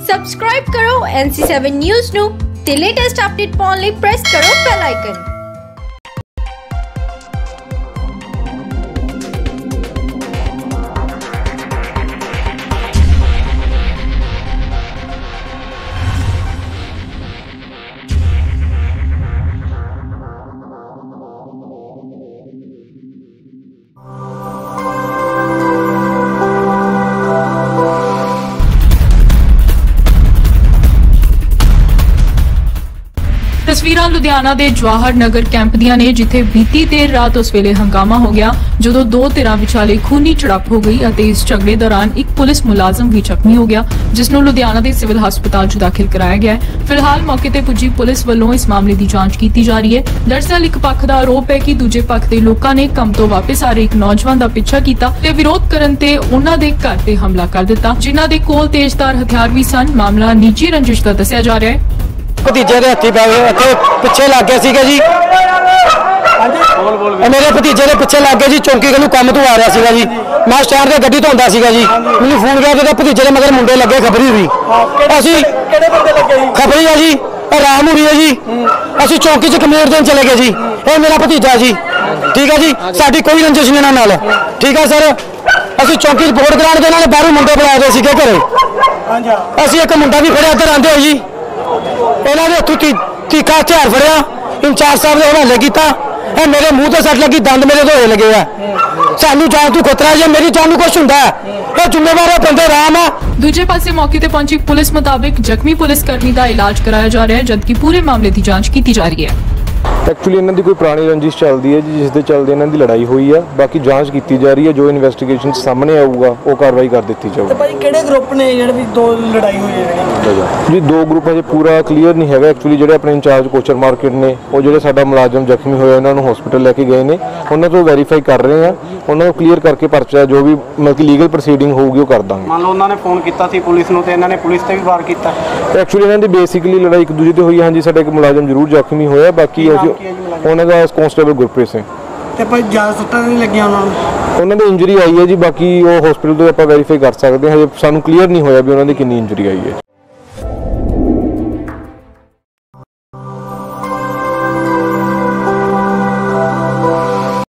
Subscribe ਕਰੋ NC7 news ਨੂੰ ਤੇ ਲੇਟੈਸਟ ਅਪਡੇਟ ਪਾਉਣ ਲਈ ਪ੍ਰੈਸ ਕਰੋ ਬੈਲ ਆਈਕਨ। तस्वीरां लुधियाना के जवाहर नगर कैंप दियां ने जिथे बीती देर रात उस वेले हंगामा हो गया जदों दो धिरां विचाले खूनी झड़प हो गई और इस झगड़े दौरान एक पुलिस मुलाजम भी जख्मी हो गया जिसनों लुधियाना के सिविल हस्पताल च दाखिल कराया गया है। फिलहाल मौके पर पुजी पुलिस वालों इस मामले की जांच की जा रही है। दरअसल एक पक्ष का आरोप है कि दूजे पक्ष के लोगों ने काम तो वापस आ रहे एक नौजवान का पिछा किया ते विरोध करन ते उन्हां दे घर ते हमला कर दिता जिन्हां दे कोल तेजधार हथियार भी सन। मामला निजी रंजिश का दस्सिया जा रहा है। भतीजे के हथी पै गए पिछे लग गया सीगा जी। मेरे भतीजे के पिछे लग गए जी। चौंकी गलू काम तो आ रहा सीगा जी। मैं स्टैंड से गड्डी धोंदा सीगा जी। मैंने फोन किया तो भतीजे के मगर मुंडे लगे खबरी हुई खबरी है जी राम हुई है जी। असं चौंकी च कमेर देन चले गए जी। ये मेरा भतीजा जी ठीक है जी। साडी कोई रंजिश नहीं इन्हां नाल ठीक है सर। असं चौंकी रिपोर्ट कराने के इन्होंने बाहरों मुंडे बुलाए गए सीगे घरे। असं एक मुंडा भी फड़िया इधर आंदे हो जी। इन्होंने हथों तीखा हथियार फड़िया इंचार्ज साहब ने हवाले किया। मेरे मुंह से सट लगी दंद मेरे धोए लगे है। सानू जान तू खतरा जे मेरी जान कुछ हुंदा है जिम्मेवार बंदे राम है। दूजे पासे मौके पर पहुंची पुलिस मुताबिक जख्मी पुलिसकर्मी का इलाज कराया जा रहा है जबकि पूरे मामले की जांच की जा रही है। एक्चुअली इन्हों की कोई पुरानी रंजिश चलती है जी जिसके चलते इन्हों की लड़ाई हुई है। बाकी जांच की जा रही है जो इन्वेस्टिगेशन सामने आऊगा वो कार्रवाई कर दी जाएगी। भाई किहड़े ग्रुप ने जिहड़ी दो लड़ाई हुई है जी? दो ग्रुप अजे पूरा क्लीयर नहीं है। एक्चुअली जो अपने इंचार्ज कोचर मार्केट ने वो जो साडा मुलाजम जख्मी होया उन्होंने हॉस्पिटल लैके गए हैं उन्होंने तो वैरीफाई कर रहे हैं। उन्होंने क्लीयर करके परचा जो भी मतलब कि लीगल प्रोसीडिंग होगी वो कर देंगे। मान लो उन्होंने फोन किया सी पुलिस नूं ते इन्होंने पुलिस ते भी वार किया। एक्चुअली इन्होंने बेसिकली लड़ाई एक दूजे से हुई। हाँ जी साडा एक मुलाजम जरूर जख्मी होया। बाकी उन्होंने कांस्टेबल गुरप्रीत सिंह ते भाई ज्यादा सट्टां नहीं लगियां उन्होंने इंजरी आई है जी। बाकी वो हॉस्पिटल तो आप वेरीफाई कर सकते हैं। सानू क्लीयर नहीं होया भी उन्होंने कितनी इंजरी आई है।